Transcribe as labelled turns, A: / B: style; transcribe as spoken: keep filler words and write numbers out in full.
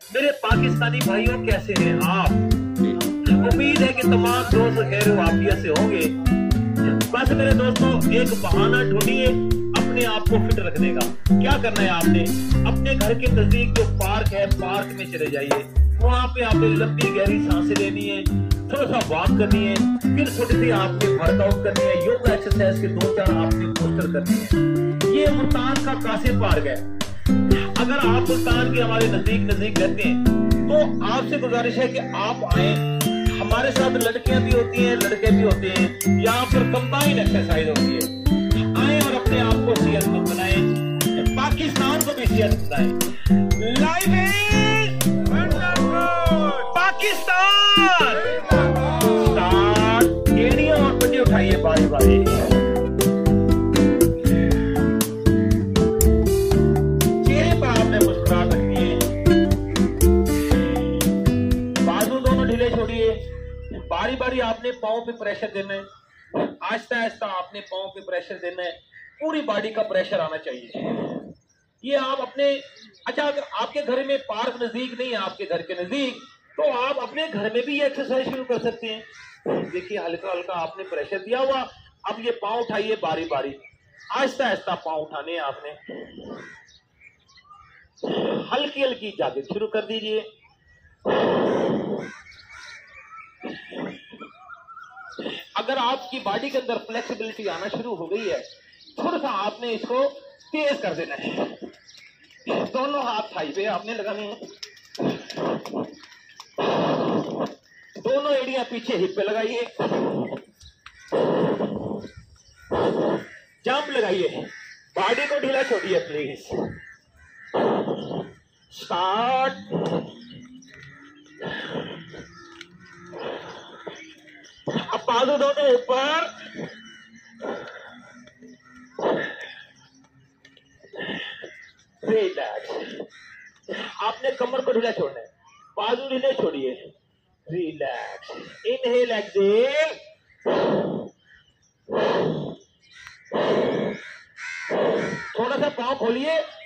A: मेरे पाकिस्तानी भाइयों, कैसे हैं आप? उम्मीद है कि तमाम दोस्त खैर वाफियत से होंगे। बस मेरे दोस्तों, एक बहाना ढूंढिए अपने आप को फिट रखने का। क्या करना है आपने? अपने घर के नजदीक जो पार्क है, पार्क में चले जाइए। वहां पे आपने लंबी गहरी सांसें लेनी है, थोड़ा सा वॉक करनी है, फिर थोड़ी सी आपने वर्कआउट करनी है, योगा एक्सरसाइज के दो चार आपने पोस्टर करनी है। ये मुल्तान का कासिम पार्क है। अगर आप मुल्तान के हमारे नजदीक नजदीक रहते हैं तो आपसे गुजारिश है कि आप आए। हमारे साथ लड़कियां भी होती हैं, लड़के भी होते हैं। यहाँ पर कंबाइन एक्सरसाइज होती है। आए और अपने आप को सेहतमंद बनाएं, पाकिस्तान को भी सेहत बनाएं। Life is wonderful Pakistan. Start. एड़ियां और पट्टी उठाइए बारी बारी। बारी बारी आपने पाँव पे प्रेशर देना है, आहिस्ता आहिस्ता आपने पाँव पे प्रेशर देना है, पूरी बॉडी का प्रेशर आना चाहिए। ये आप अपने, अच्छा अगर आपके घर में पार्क नजदीक नहीं है, आपके घर के नजदीक, तो आप अपने घर में भी ये एक्सरसाइज शुरू कर सकते हैं। देखिए हल्का हल्का आपने प्रेशर दिया हुआ, अब ये पाँव उठाइए बारी बारी, आहिस्ता आहिस्ता पाँव उठाने हैं आपने, हल्की हल्की जागिर शुरू कर दीजिए। अगर आपकी बॉडी के अंदर फ्लेक्सिबिलिटी आना शुरू हो गई है, थोड़ा सा आपने इसको तेज कर देना है। दोनों हाथ थाई पे आपने लगाने हैं, दोनों एड़ियां पीछे हिप पे लगाइए, जंप लगाइए, बॉडी को ढीला छोड़िए प्लीज। स्टार्ट। अब बाजू दोनों ऊपर, रिलैक्स। आपने कमर को ढीला छोड़ना है, बाजू ढीले छोड़िए, रिलैक्स। इनहेल एक्सहेल, थोड़ा सा पाँव खोलिए,